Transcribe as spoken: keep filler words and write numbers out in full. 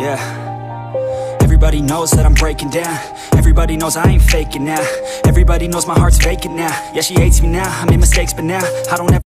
yeah. Everybody knows that I'm breaking down. Everybody knows I ain't faking now. Everybody knows my heart's vacant now. Yeah, she hates me now, I made mistakes but now I don't ever